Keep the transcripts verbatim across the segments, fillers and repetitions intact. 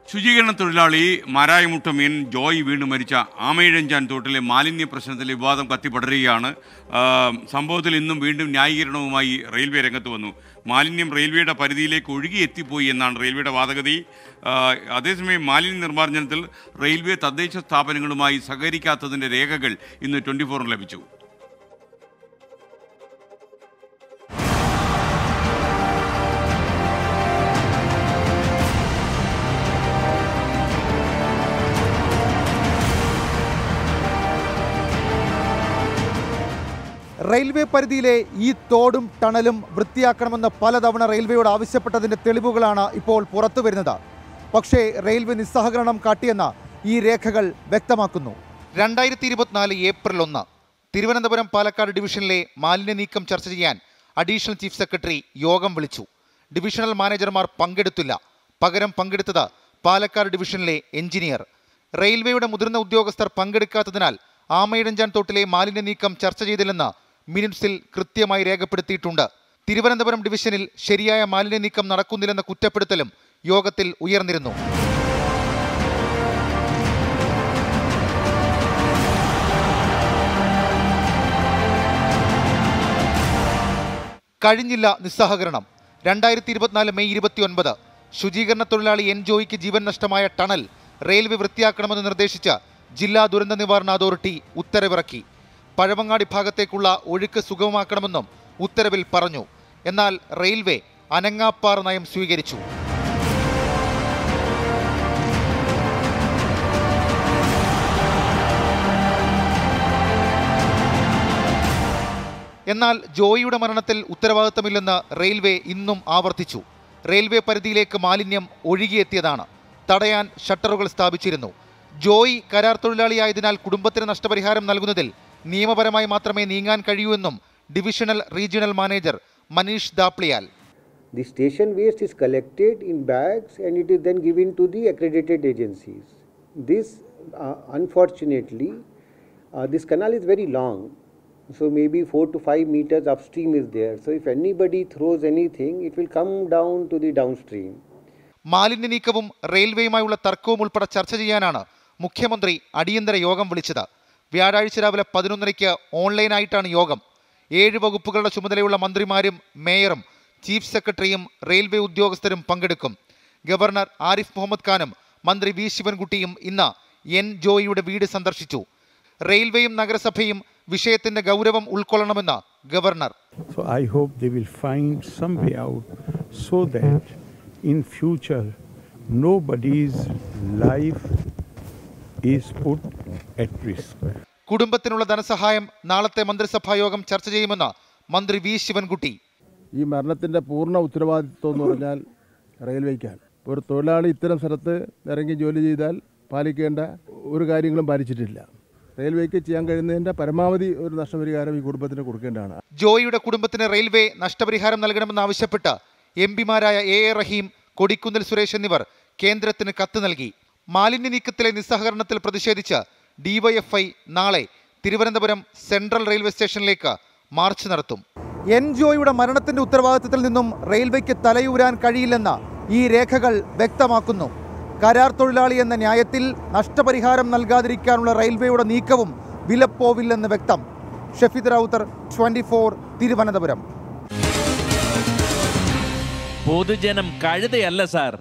ശുചീകരണ തൊഴിലാളി മാരായമുട്ടമീൻ ജോയ് വീണ് മരിച്ച ആമയിഴഞ്ചാൻ തോട്ടിലെ മാലിന്യ പ്രശ്നത്തിലെ വിവാദം കത്തിപ്പടരുകയാണ്. സംഭവത്തിൽ ഇന്നും വീണ്ടും ന്യായീകരണവുമായി റെയിൽവേ രംഗത്ത് വന്നു. മാലിന്യം റെയിൽവേയുടെ പരിധിയിലേക്ക് ഒഴുകിയെത്തിപ്പോയി എന്നാണ് റെയിൽവേയുടെ വാദഗതി. അതേസമയം മാലിന്യ നിർമ്മാർജ്ജനത്തിൽ റെയിൽവേ തദ്ദേശ സ്ഥാപനങ്ങളുമായി സഹകരിക്കാത്തതിൻ്റെ രേഖകൾ ഇന്ന് ട്വൻറ്റി ഫോറിന് ലഭിച്ചു. റെയിൽവേ പരിധിയിലെ ഈ തോടും ടണലും വൃത്തിയാക്കണമെന്ന് പലതവണ റെയിൽവേയോട് ആവശ്യപ്പെട്ടതിൻ്റെ തെളിവുകളാണ് ഇപ്പോൾ പുറത്തു വരുന്നത്. പക്ഷേ റെയിൽവേ നിസ്സഹകരണം കാട്ടിയെന്ന് ഈ രേഖകൾ വ്യക്തമാക്കുന്നു. രണ്ടായിരത്തി ഇരുപത്തിനാല് ഏപ്രിൽ ഒന്ന് തിരുവനന്തപുരം പാലക്കാട് ഡിവിഷനിലെ മാലിന്യ നീക്കം ചർച്ച ചെയ്യാൻ അഡീഷണൽ ചീഫ് സെക്രട്ടറി യോഗം വിളിച്ചു. ഡിവിഷണൽ മാനേജർമാർ പങ്കെടുത്തില്ല. പകരം പങ്കെടുത്തത് പാലക്കാട് ഡിവിഷനിലെ എഞ്ചിനീയർ. റെയിൽവേയുടെ മുതിർന്ന ഉദ്യോഗസ്ഥർ പങ്കെടുക്കാത്തതിനാൽ ആമയിഴഞ്ചാൻ തോട്ടിലെ മാലിന്യ നീക്കം ചർച്ച ചെയ്തില്ലെന്ന് മിനിറ്റ്സിൽ കൃത്യമായി രേഖപ്പെടുത്തിയിട്ടുണ്ട്. തിരുവനന്തപുരം ഡിവിഷനിൽ ശരിയായ മാലിന്യ നീക്കം നടക്കുന്നില്ലെന്ന കുറ്റപ്പെടുത്തലും യോഗത്തിൽ ഉയർന്നിരുന്നു. കഴിഞ്ഞില്ല നിസ്സഹകരണം. രണ്ടായിരത്തി ഇരുപത്തിനാല് മെയ് ഇരുപത്തി ഒൻപത് ശുചീകരണ തൊഴിലാളി എൻ ജോയിക്ക് ജീവൻ നഷ്ടമായ ടണൽ റെയിൽവേ വൃത്തിയാക്കണമെന്ന് നിർദ്ദേശിച്ച് ജില്ലാ ദുരന്ത നിവാരണ അതോറിറ്റി ഉത്തരവിറക്കി. പഴവങ്ങാടി ഭാഗത്തേക്കുള്ള ഒഴുക്ക് സുഗമമാക്കണമെന്നും ഉത്തരവിൽ പറഞ്ഞു. എന്നാൽ റെയിൽവേ അനങ്ങാപ്പാറ നയം സ്വീകരിച്ചു. എന്നാൽ ജോയിയുടെ മരണത്തിൽ ഉത്തരവാദിത്തമില്ലെന്ന് റെയിൽവേ ഇന്നും ആവർത്തിച്ചു. റെയിൽവേ പരിധിയിലേക്ക് മാലിന്യം ഒഴുകിയെത്തിയതാണ്. തടയാൻ ഷട്ടറുകൾ സ്ഥാപിച്ചിരുന്നു. ജോയി കരാർ തൊഴിലാളിയായതിനാൽ കുടുംബത്തിന് നഷ്ടപരിഹാരം നൽകുന്നതിൽ നിയമപരമായി മാത്രമേ നീങ്ങാൻ കഴിയൂ എന്നും divisional regional manager Manish Thapliyal. The station waste is collected in bags and it is then given to the accredited agencies. This uh, unfortunately uh, this canal is very long, so maybe four to five meters upstream is there, so if anybody throws anything it will come down to the downstream. മാലിന്യ നീക്കവും റെയിൽവേയുമായുള്ള തർക്കവും ഉൾപ്പെടെ ചർച്ച ചെയ്യാനാണ് മുഖ്യമന്ത്രി അടിയന്തര യോഗം വിളിച്ചത്. വ്യാഴാഴ്ച രാവിലെ പതിനൊന്നരയ്ക്ക് ഓൺലൈനായിട്ടാണ് യോഗം. ഏഴ് വകുപ്പുകളുടെ ചുമതലയുള്ള മന്ത്രിമാരും മേയറും ചീഫ് സെക്രട്ടറിയും റെയിൽവേ ഉദ്യോഗസ്ഥരും പങ്കെടുക്കും. ഗവർണർ ആരിഫ് മുഹമ്മദ് ഖാനും മന്ത്രി വി ശിവൻകുട്ടിയും ഇന്ന് എൻ ജോയിയുടെ വീട് സന്ദർശിച്ചു. റെയിൽവേയും നഗരസഭയും വിഷയത്തിന്റെ ഗൗരവം ഉൾക്കൊള്ളണമെന്ന് governor. So I hope they will find some way out so that in future nobody's life is put at risk. കുടുംബത്തിനുള്ള ധനസഹായം നാളത്തെ മന്ത്രിസഭാ യോഗം ചർച്ച ചെയ്യുമെന്ന് മന്ത്രി വി ശിവൻകുട്ടി. ഈ മരണത്തിൻ്റെ പൂർണ്ണ ഉത്തരവാദിത്വം എന്ന് പറഞ്ഞാൽ റെയിൽവേക്കാണ്. ഒരു തൊഴിലാളി ഇത്തരം സ്ഥലത്ത് ഇറങ്ങി ജോലി ചെയ്താൽ പാലിക്കേണ്ട ഒരു കാര്യങ്ങളും പാലിച്ചിട്ടില്ല. റെയിൽവേക്ക് ചെയ്യാൻ കഴിയുന്നതിൻ്റെ പരമാവധി ഒരു നഷ്ടപരിഹാരം ഈ കുടുംബത്തിന് കൊടുക്കേണ്ടതാണ്. ജോയിയുടെ കുടുംബത്തിന് റെയിൽവേ നഷ്ടപരിഹാരം നൽകണമെന്നാവശ്യപ്പെട്ട് എം പിമാരായ എ എ റഹീം, കൊടിക്കുന്നിൽ സുരേഷ് എന്നിവർ കേന്ദ്രത്തിന് കത്ത് നൽകി. മാലിന്യ നീക്കത്തിലെ നിസ്സഹകരണത്തിൽ പ്രതിഷേധിച്ച് ഡിവൈഎഫ്ഐ നാളെ തിരുവനന്തപുരം സെൻട്രൽ റെയിൽവേ സ്റ്റേഷനിലേക്ക് മാർച്ച് നടത്തും. എൻ ജോയിയുടെ മരണത്തിന്റെ ഉത്തരവാദിത്തത്തിൽ നിന്നും റെയിൽവേക്ക് തലയൂരാൻ കഴിയില്ലെന്ന് ഈ രേഖകൾ വ്യക്തമാക്കുന്നു. കരാർ തൊഴിലാളി എന്ന ന്യായത്തിൽ നഷ്ടപരിഹാരം നൽകാതിരിക്കാനുള്ള റെയിൽവേയുടെ നീക്കവും വിലപ്പോവില്ലെന്ന് വ്യക്തം. Shafeed Rowther, twenty four, Thiruvananthapuram. പൊതുജനം കഴുതയല്ല സാർ.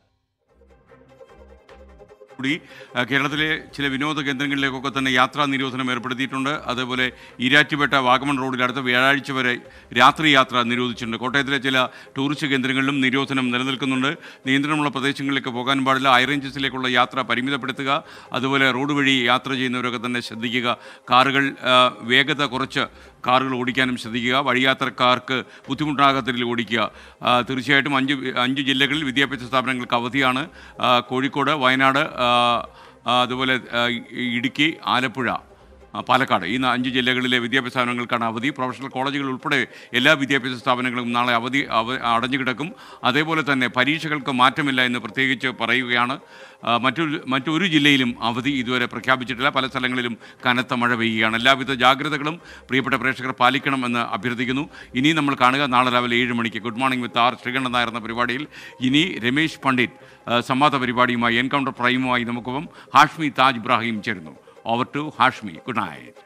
കൂടി കേരളത്തിലെ ചില വിനോദ കേന്ദ്രങ്ങളിലേക്കൊക്കെ തന്നെ യാത്രാ നിരോധനം ഏർപ്പെടുത്തിയിട്ടുണ്ട്. അതേപോലെ ഈരാറ്റുപേട്ട വാഗമൺ റോഡിൽ അടുത്ത വ്യാഴാഴ്ച വരെ രാത്രി യാത്ര നിരോധിച്ചിട്ടുണ്ട്. കോട്ടയത്തിലെ ചില ടൂറിസ്റ്റ് കേന്ദ്രങ്ങളിലും നിരോധനം നിലനിൽക്കുന്നുണ്ട്. നിയന്ത്രണമുള്ള പ്രദേശങ്ങളിലേക്ക് പോകാൻ പാടില്ല. ഹൈറേഞ്ചസിലേക്കുള്ള യാത്ര പരിമിതപ്പെടുത്തുക. അതുപോലെ റോഡ് വഴി യാത്ര ചെയ്യുന്നവരൊക്കെ തന്നെ ശ്രദ്ധിക്കുക. കാറുകൾ വേഗത കുറച്ച് കാറുകൾ ഓടിക്കാനും ശ്രദ്ധിക്കുക. വഴിയാത്രക്കാർക്ക് ബുദ്ധിമുട്ടാകാത്ത രീതിയിൽ ഓടിക്കുക. തീർച്ചയായിട്ടും അഞ്ച് അഞ്ച് ജില്ലകളിൽ വിദ്യാഭ്യാസ സ്ഥാപനങ്ങൾക്ക് അവധിയാണ്. കോഴിക്കോട്, വയനാട്, അതുപോലെ ഇടുക്കി, ആലപ്പുഴ, പാലക്കാട്. ഈ അഞ്ച് ജില്ലകളിലെ വിദ്യാഭ്യാസ സ്ഥാപനങ്ങൾക്കാണ് അവധി. പ്രൊഫഷണൽ കോളേജുകൾ ഉൾപ്പെടെ എല്ലാ വിദ്യാഭ്യാസ സ്ഥാപനങ്ങളും നാളെ അവധി അവ അടഞ്ഞു കിടക്കും. അതേപോലെ തന്നെ പരീക്ഷകൾക്ക് മാറ്റമില്ല എന്ന് പ്രത്യേകിച്ച് പറയുകയാണ്. മറ്റൊരു മറ്റൊരു ജില്ലയിലും അവധി ഇതുവരെ പ്രഖ്യാപിച്ചിട്ടില്ല. പല സ്ഥലങ്ങളിലും കനത്ത മഴ പെയ്യുകയാണ്. എല്ലാവിധ ജാഗ്രതകളും പ്രിയപ്പെട്ട പ്രേക്ഷകർ പാലിക്കണമെന്ന് അഭ്യർത്ഥിക്കുന്നു. ഇനി നമ്മൾ കാണുക നാളെ രാവിലെ ഏഴ് മണിക്ക് good morning with R Sreekandan Nair എന്ന പരിപാടിയിൽ. ഇനി രമേശ് പണ്ഡിറ്റ് സംവാദ പരിപാടിയുമായി എൻകൗണ്ടർ പ്രൈമുമായി നമുക്കൊപ്പം ഹാഷ്മി താജ് ഇബ്രാഹിം ചേരുന്നു. Over to Hashmi. Good night.